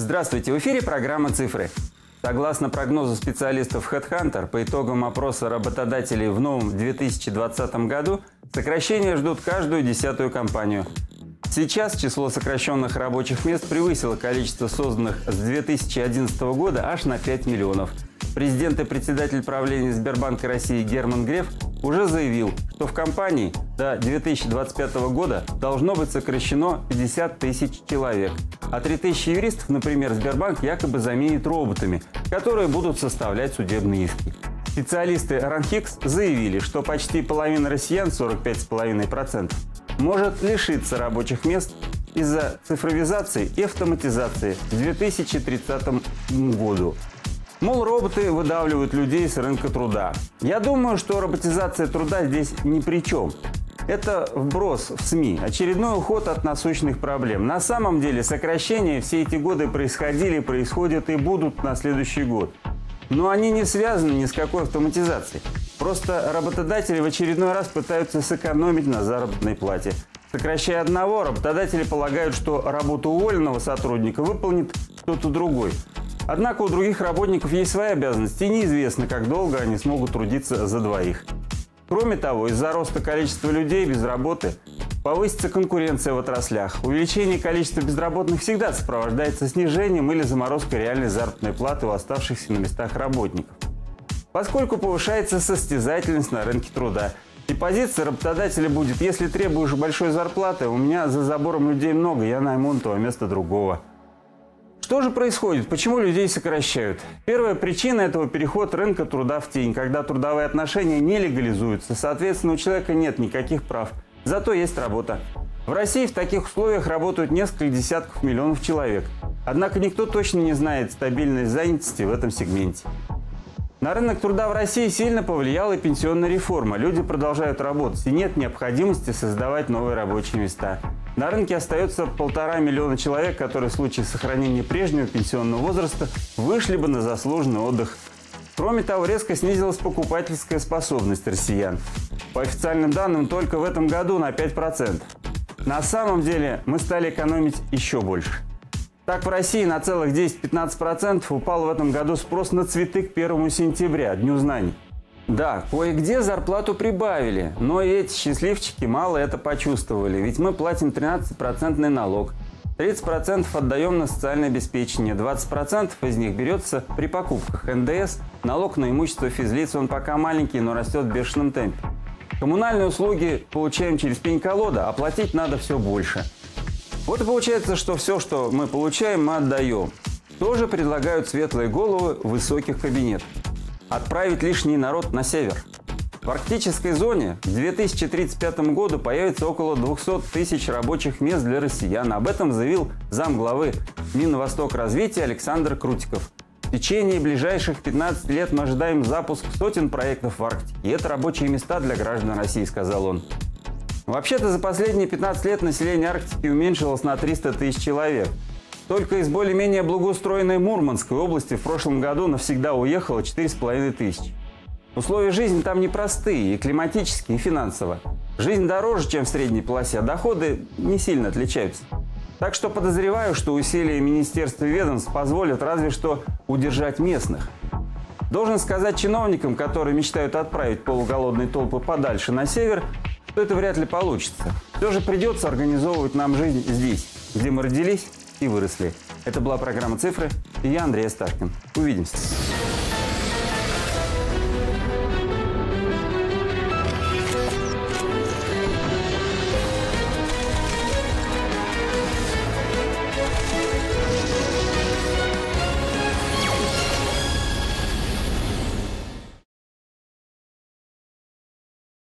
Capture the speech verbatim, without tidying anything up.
Здравствуйте, в эфире программа «Цифры». Согласно прогнозу специалистов HeadHunter, по итогам опроса работодателей в новом две тысячи двадцатом году сокращения ждут каждую десятую компанию. Сейчас число сокращенных рабочих мест превысило количество созданных с две тысячи одиннадцатого года аж на пять миллионов. Президент и председатель правления Сбербанка России Герман Греф уже заявил, что в компании до две тысячи двадцать пятого года должно быть сокращено пятьдесят тысяч человек. А три тысячи юристов, например, Сбербанк якобы заменит роботами, которые будут составлять судебные иски. Специалисты РАНХИКС заявили, что почти половина россиян, сорок пять целых пять десятых процента, может лишиться рабочих мест из-за цифровизации и автоматизации к две тысячи тридцатому году. Мол, роботы выдавливают людей с рынка труда. Я думаю, что роботизация труда здесь ни при чем. Это вброс в СМИ, очередной уход от насущных проблем. На самом деле сокращения все эти годы происходили, происходят и будут на следующий год. Но они не связаны ни с какой автоматизацией. Просто работодатели в очередной раз пытаются сэкономить на заработной плате. Сокращая одного, работодатели полагают, что работу уволенного сотрудника выполнит кто-то другой. Однако у других работников есть свои обязанности, и неизвестно, как долго они смогут трудиться за двоих. Кроме того, из-за роста количества людей без работы повысится конкуренция в отраслях. Увеличение количества безработных всегда сопровождается снижением или заморозкой реальной заработной платы у оставшихся на местах работников, поскольку повышается состязательность на рынке труда. И позиция работодателя будет: если требуешь большой зарплаты, у меня за забором людей много, я найму на то место другого. Что же происходит? Почему людей сокращают? Первая причина этого – переход рынка труда в тень, когда трудовые отношения не легализуются. Соответственно, у человека нет никаких прав, зато есть работа. В России в таких условиях работают несколько десятков миллионов человек. Однако никто точно не знает стабильность занятости в этом сегменте. На рынок труда в России сильно повлияла и пенсионная реформа. Люди продолжают работать, и нет необходимости создавать новые рабочие места. На рынке остается полтора миллиона человек, которые в случае сохранения прежнего пенсионного возраста вышли бы на заслуженный отдых. Кроме того, резко снизилась покупательская способность россиян. По официальным данным, только в этом году на пять процентов. На самом деле мы стали экономить еще больше. Так, в России на целых десять-пятнадцать процентов упал в этом году спрос на цветы к первому сентября, Дню знаний. Да, кое-где зарплату прибавили, но и эти счастливчики мало это почувствовали, ведь мы платим тринадцать процентов налог, тридцать процентов отдаем на социальное обеспечение, двадцать процентов из них берется при покупках. эн дэ эс, налог на имущество физлиц, он пока маленький, но растет в бешеном темпе. Коммунальные услуги получаем через пень-колода, а платить надо все больше. Вот и получается, что все, что мы получаем, мы отдаем. Тоже предлагают светлые головы в высоких кабинетах. Отправить лишний народ на север. В арктической зоне к две тысячи тридцать пятому году появится около двухсот тысяч рабочих мест для россиян. Об этом заявил замглавы Минвостокразвития Александр Крутиков. В течение ближайших пятнадцати лет мы ожидаем запуск сотен проектов в Арктике. И это рабочие места для граждан России, сказал он. Вообще-то за последние пятнадцать лет население Арктики уменьшилось на триста тысяч человек. Только из более-менее благоустроенной Мурманской области в прошлом году навсегда уехало четыре с половиной тысячи. Условия жизни там непростые, и климатические, и финансово. Жизнь дороже, чем в средней полосе, а доходы не сильно отличаются. Так что подозреваю, что усилия министерств и ведомств позволят разве что удержать местных. Должен сказать чиновникам, которые мечтают отправить полуголодные толпы подальше на север, что это вряд ли получится. Все же придется организовывать нам жизнь здесь, где мы родились и выросли. Это была программа «Цифры», и я Андрей Асташкин. Увидимся.